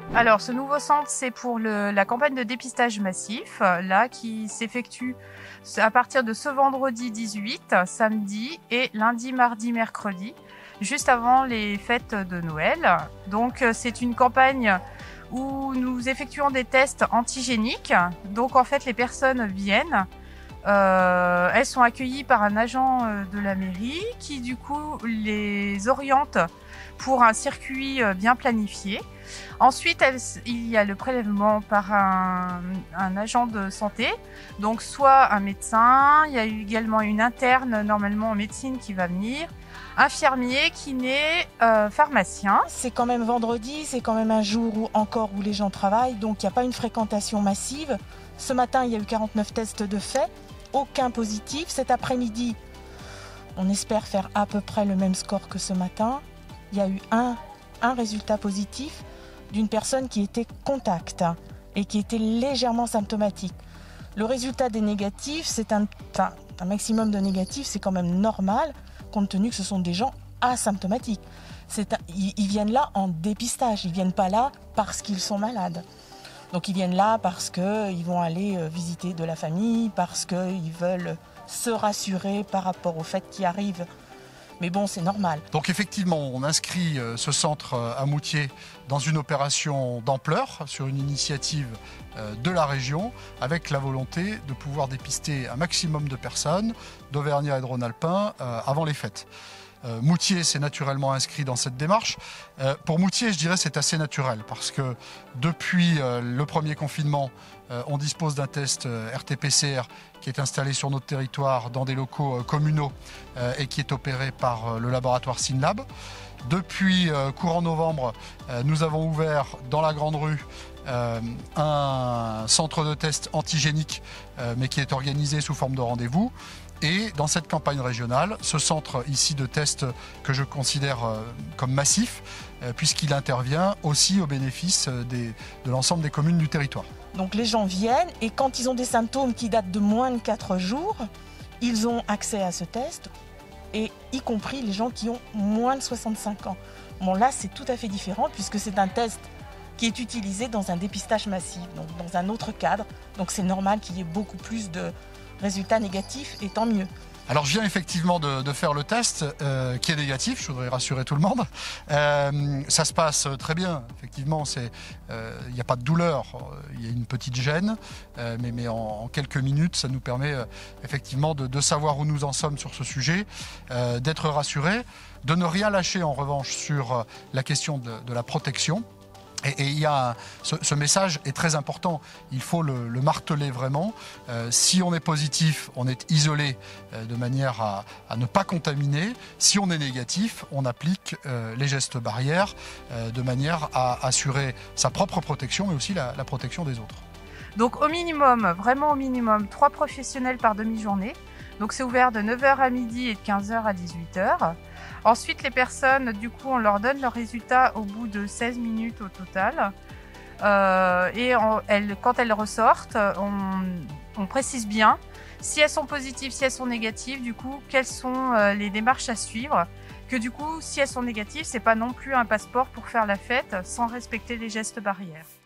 Alors, ce nouveau centre, c'est pour la campagne de dépistage massif, là, qui s'effectue à partir de ce vendredi 18, samedi et lundi, mardi, mercredi, juste avant les fêtes de Noël. Donc, c'est une campagne où nous effectuons des tests antigéniques. Donc, en fait, les personnes viennent. Elles sont accueillies par un agent de la mairie qui, du coup, les oriente pour un circuit bien planifié. Ensuite, il y a le prélèvement par un agent de santé, donc soit un médecin, il y a également une interne normalement en médecine qui va venir, infirmier, kiné, pharmacien. C'est quand même vendredi, c'est quand même un jour où les gens travaillent, donc il n'y a pas une fréquentation massive. Ce matin, il y a eu 49 tests de fait, aucun positif. Cet après-midi, on espère faire à peu près le même score que ce matin. Il y a eu un résultat positif d'une personne qui était contact et qui était légèrement symptomatique. Le résultat des négatifs, c'est un maximum de négatifs, c'est quand même normal, compte tenu que ce sont des gens asymptomatiques. Ils viennent là en dépistage, ils ne viennent pas là parce qu'ils sont malades. Donc ils viennent là parce qu'ils vont aller visiter de la famille, parce qu'ils veulent se rassurer par rapport au fait qu'ils arrivent. Mais bon, c'est normal. Donc effectivement, on inscrit ce centre à Moutier dans une opération d'ampleur, sur une initiative de la région, avec la volonté de pouvoir dépister un maximum de personnes d'Auvergnat et de Rhône-Alpin avant les fêtes. Moutier s'est naturellement inscrit dans cette démarche. Pour Moutier, je dirais c'est assez naturel parce que depuis le premier confinement, on dispose d'un test RT-PCR qui est installé sur notre territoire dans des locaux communaux et qui est opéré par le laboratoire Synlab. Depuis courant novembre, nous avons ouvert dans la Grande Rue un centre de test antigénique mais qui est organisé sous forme de rendez-vous. Et dans cette campagne régionale, ce centre ici de test que je considère comme massif, puisqu'il intervient aussi au bénéfice de l'ensemble des communes du territoire. Donc les gens viennent et quand ils ont des symptômes qui datent de moins de 4 jours, ils ont accès à ce test, et y compris les gens qui ont moins de 65 ans. Bon là c'est tout à fait différent puisque c'est un test qui est utilisé dans un dépistage massif, donc dans un autre cadre. Donc c'est normal qu'il y ait beaucoup plus de résultats négatifs, et tant mieux. Alors je viens effectivement de faire le test qui est négatif, je voudrais rassurer tout le monde. Ça se passe très bien, effectivement, il n'y a pas de douleur, il y a une petite gêne, mais en quelques minutes ça nous permet effectivement de savoir où nous en sommes sur ce sujet, d'être rassurés, de ne rien lâcher en revanche sur la question de la protection. Et il y a ce message est très important, il faut le marteler vraiment. Si on est positif, on est isolé de manière à ne pas contaminer. Si on est négatif, on applique les gestes barrières de manière à assurer sa propre protection, mais aussi la protection des autres. Donc au minimum, vraiment au minimum, 3 professionnels par demi-journée. Donc c'est ouvert de 9h à midi et de 15h à 18h. Ensuite, les personnes, du coup, on leur donne leurs résultats au bout de 16 minutes au total. Quand elles ressortent, on précise bien si elles sont positives, si elles sont négatives, du coup, quelles sont les démarches à suivre. Que du coup, si elles sont négatives, c'est pas non plus un passeport pour faire la fête sans respecter les gestes barrières.